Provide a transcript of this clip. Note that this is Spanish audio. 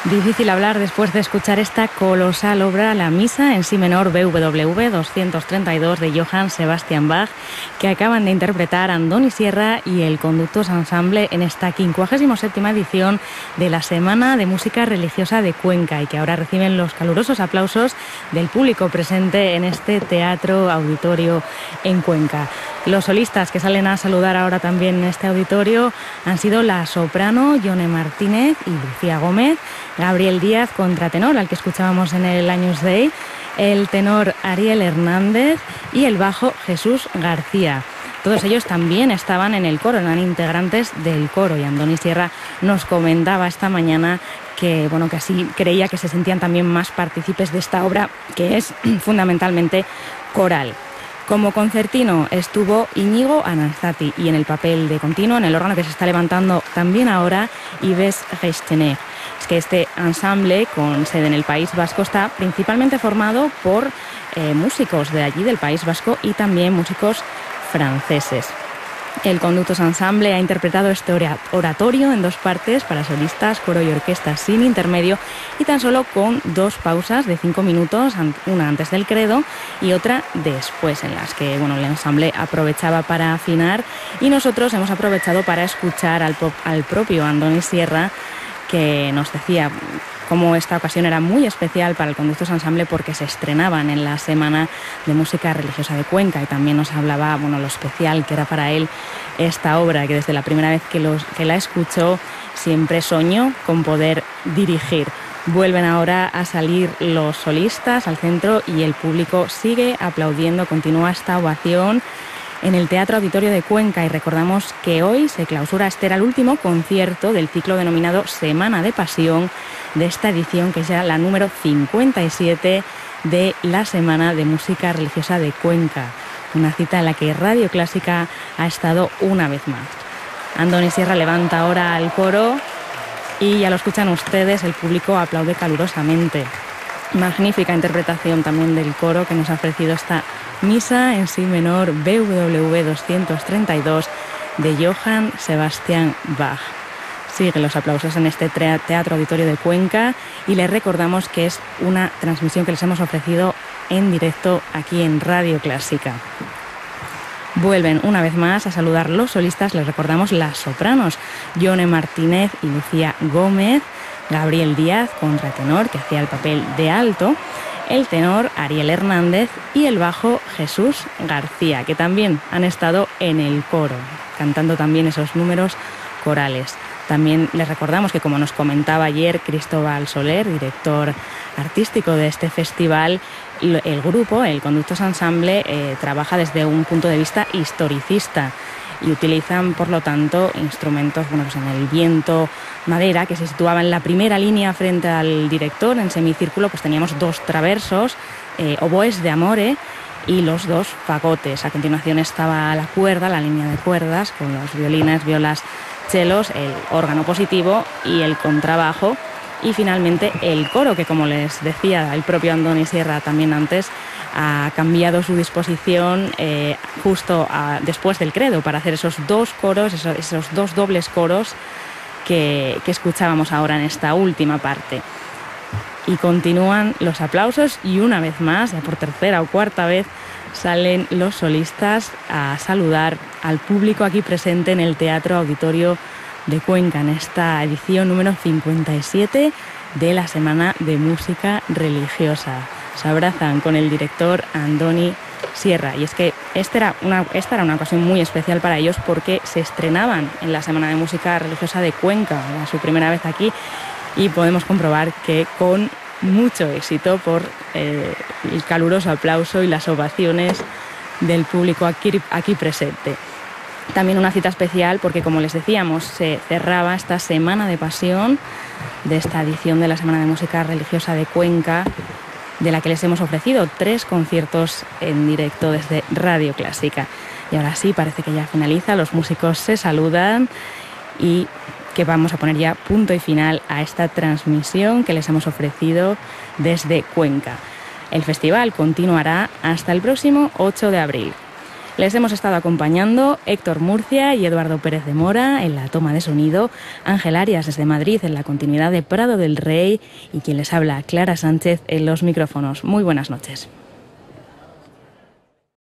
Difícil hablar después de escuchar esta colosal obra, la Misa en Si menor BWV 232 de Johann Sebastian Bach, que acaban de interpretar Andoni Sierra y el Conductos Ensemble en esta 57ª edición de la Semana de Música Religiosa de Cuenca, y que ahora reciben los calurosos aplausos del público presente en este teatro auditorio en Cuenca. Los solistas que salen a saludar ahora también en este auditorio han sido la soprano Yone Martínez y Lucía Gómez, Gabriel Díaz, contratenor, al que escuchábamos en el Años Day, el tenor Ariel Hernández y el bajo Jesús García. Todos ellos también estaban en el coro, eran integrantes del coro, y Andoni Sierra nos comentaba esta mañana que así creía que se sentían también más partícipes de esta obra, que es fundamentalmente coral. Como concertino estuvo Íñigo Ananzati, y en el papel de continuo, en el órgano que se está levantando también ahora, Yves Reistener. Es que este ensamble, con sede en el País Vasco, está principalmente formado por músicos de allí, del País Vasco, y también músicos franceses. El Conductos Ensemble ha interpretado este oratorio en dos partes para solistas, coro y orquesta sin intermedio, y tan solo con dos pausas de 5 minutos, una antes del credo y otra después, en las que el ensamble aprovechaba para afinar, y nosotros hemos aprovechado para escuchar al propio Andoni Sierra, que nos decía cómo esta ocasión era muy especial para el Conductos Ensemble porque se estrenaban en la Semana de Música Religiosa de Cuenca, y también nos hablaba lo especial que era para él esta obra, que desde la primera vez que la escuchó siempre soñó con poder dirigir. Vuelven ahora a salir los solistas al centro y el público sigue aplaudiendo, continúa esta ovación en el Teatro Auditorio de Cuenca, y recordamos que hoy se clausura, este era el último concierto del ciclo denominado Semana de Pasión, de esta edición que es ya la número 57 de la Semana de Música Religiosa de Cuenca, una cita en la que Radio Clásica ha estado una vez más. Andoni Sierra levanta ahora al coro y ya lo escuchan ustedes, el público aplaude calurosamente. Magnífica interpretación también del coro que nos ha ofrecido esta Misa en Si menor BWV 232 de Johann Sebastian Bach. Siguen los aplausos en este Teatro Auditorio de Cuenca, y les recordamos que es una transmisión que les hemos ofrecido en directo aquí en Radio Clásica. Vuelven una vez más a saludar los solistas, les recordamos las sopranos Yone Martínez y Lucía Gómez, Gabriel Díaz, contratenor, que hacía el papel de alto, el tenor Ariel Hernández y el bajo Jesús García, que también han estado en el coro, cantando también esos números corales. También les recordamos que, como nos comentaba ayer Cristóbal Soler, director artístico de este festival, el grupo, el Conductos Ensemble, trabaja desde un punto de vista historicista, y utilizan, por lo tanto, instrumentos en el viento, madera, que se situaba en la primera línea frente al director. En semicírculo pues teníamos dos traversos, oboes de amore y los dos fagotes. A continuación estaba la cuerda, la línea de cuerdas, con los violines, violas, chelos, el órgano positivo y el contrabajo, y finalmente el coro, que, como les decía el propio Andoni Sierra también antes, ha cambiado su disposición justo después del credo para hacer esos dos coros, esos dos dobles coros que escuchábamos ahora en esta última parte. Y continúan los aplausos, y una vez más, ya por tercera o cuarta vez, salen los solistas a saludar al público aquí presente en el Teatro Auditorio de Cuenca, en esta edición número 57 de la Semana de Música Religiosa. Se abrazan con el director Andoni Sierra, y es que esta era una ocasión muy especial para ellos porque se estrenaban en la Semana de Música Religiosa de Cuenca, era su primera vez aquí, y podemos comprobar que con mucho éxito por el caluroso aplauso y las ovaciones del público aquí presente. También una cita especial porque, como les decíamos, se cerraba esta Semana de Pasión de esta edición de la Semana de Música Religiosa de Cuenca, de la que les hemos ofrecido 3 conciertos en directo desde Radio Clásica. Y ahora sí, parece que ya finaliza, los músicos se saludan y que vamos a poner ya punto y final a esta transmisión que les hemos ofrecido desde Cuenca. El festival continuará hasta el próximo 8 de abril. Les hemos estado acompañando Héctor Murcia y Eduardo Pérez de Mora en la toma de sonido, Ángel Arias desde Madrid en la continuidad de Prado del Rey y quien les habla, Clara Sánchez, en los micrófonos. Muy buenas noches.